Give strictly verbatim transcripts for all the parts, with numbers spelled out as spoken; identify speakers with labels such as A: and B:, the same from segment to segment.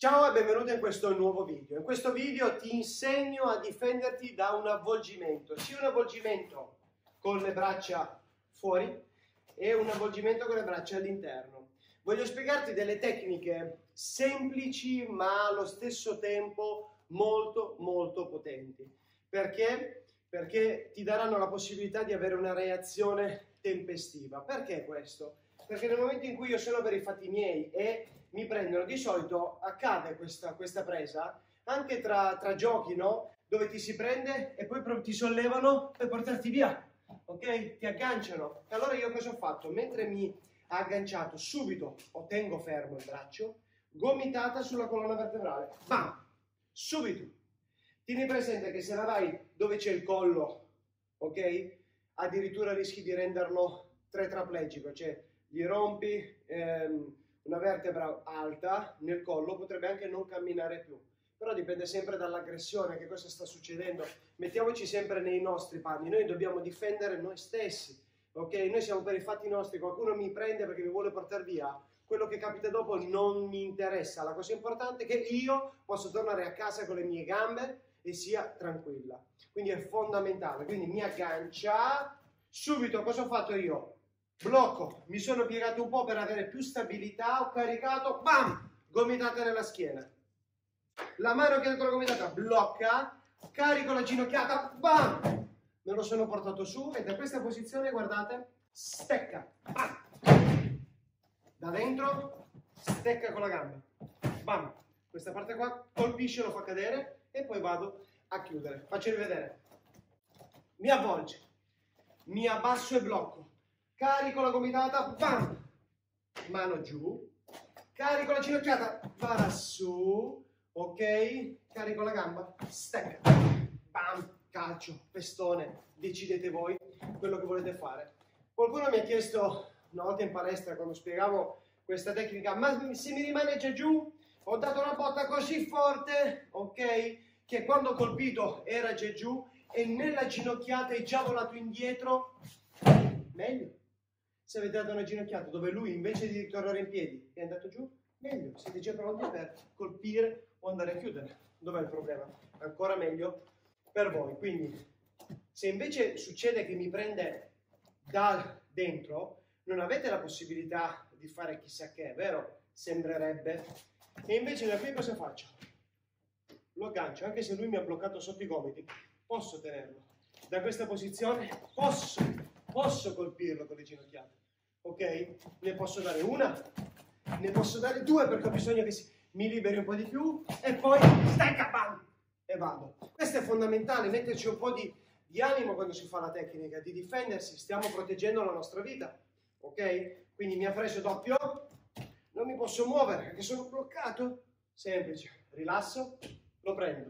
A: Ciao e benvenuto in questo nuovo video. In questo video ti insegno a difenderti da un avvolgimento, sia un avvolgimento con le braccia fuori e un avvolgimento con le braccia all'interno. Voglio spiegarti delle tecniche semplici ma allo stesso tempo molto molto potenti. Perché? Perché ti daranno la possibilità di avere una reazione tempestiva. Perché questo? Perché nel momento in cui io sono per i fatti miei e mi prendono, di solito accade questa, questa presa anche tra, tra giochi, no? Dove ti si prende e poi ti sollevano per portarti via, ok? Ti agganciano. E allora io cosa ho fatto? Mentre mi ha agganciato, subito ottengo fermo il braccio, gomitata sulla colonna vertebrale, bam! Subito. Tieni presente che se la vai dove c'è il collo, ok? Addirittura rischi di renderlo tetraplegico, cioè gli rompi ehm, una vertebra alta nel collo, potrebbe anche non camminare più. Però dipende sempre dall'aggressione, che cosa sta succedendo. Mettiamoci sempre nei nostri panni, noi dobbiamo difendere noi stessi, ok? Noi siamo per i fatti nostri, qualcuno mi prende perché mi vuole portare via, quello che capita dopo non mi interessa, la cosa importante è che io posso tornare a casa con le mie gambe e sia tranquilla. Quindi è fondamentale, quindi mi aggancia, subito cosa ho fatto io? Blocco, mi sono piegato un po' per avere più stabilità, ho caricato, bam, gomitata nella schiena. La mano che con la gomitata blocca, carico la ginocchiata, bam, me lo sono portato su e da questa posizione, guardate, stecca, bam, da dentro, stecca con la gamba, bam, questa parte qua colpisce, lo fa cadere e poi vado a chiudere. Faccio rivedere, mi avvolge, mi abbasso e blocco. Carico la gomitata, bam, mano giù, carico la ginocchiata, va su, ok, carico la gamba, stecca, bam, calcio, pestone, decidete voi quello che volete fare. Qualcuno mi ha chiesto una volta in palestra quando spiegavo questa tecnica, ma se mi rimane già giù, ho dato una botta così forte, ok, che quando ho colpito era già giù e nella ginocchiata è già volato indietro, meglio. Se avete dato una ginocchiata dove lui invece di tornare in piedi è andato giù, meglio, siete già pronti per colpire o andare a chiudere. Dov'è il problema? Ancora meglio per voi. Quindi, se invece succede che mi prende da dentro, non avete la possibilità di fare chissà che, vero? Sembrerebbe. E invece da qui cosa faccio? Lo aggancio, anche se lui mi ha bloccato sotto i gomiti, posso tenerlo. Da questa posizione posso, posso colpirlo con le ginocchiate. Ok? Ne posso dare una, ne posso dare due perché ho bisogno che si, mi liberi un po' di più e poi stecca, bam, e vado. Questo è fondamentale, metterci un po' di, di animo quando si fa la tecnica, di difendersi, stiamo proteggendo la nostra vita, ok? Quindi mi ha preso doppio, non mi posso muovere perché sono bloccato, semplice, rilasso, lo prendo,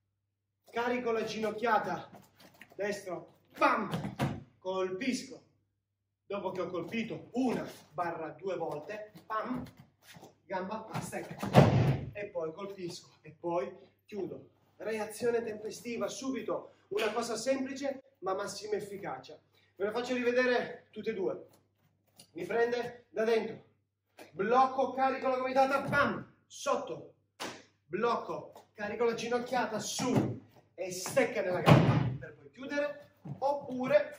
A: carico la ginocchiata, destro, bam, colpisco. Dopo che ho colpito una barra due volte, pam, gamba a stecca, e poi colpisco, e poi chiudo. Reazione tempestiva, subito, una cosa semplice ma massima efficacia. Ve la faccio rivedere tutte e due. Mi prende da dentro, blocco, carico la gomitata, pam, sotto, blocco, carico la ginocchiata, su, e stecca nella gamba, per poi chiudere, oppure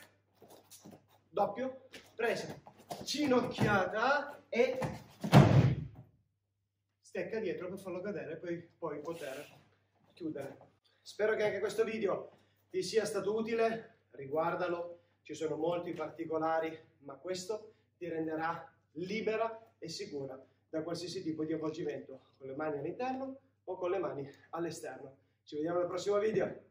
A: doppio, presa, ginocchiata e stecca dietro per farlo cadere e poi, poi poter chiudere. Spero che anche questo video ti sia stato utile, riguardalo, ci sono molti particolari, ma questo ti renderà libera e sicura da qualsiasi tipo di avvolgimento, con le mani all'interno o con le mani all'esterno. Ci vediamo nel prossimo video.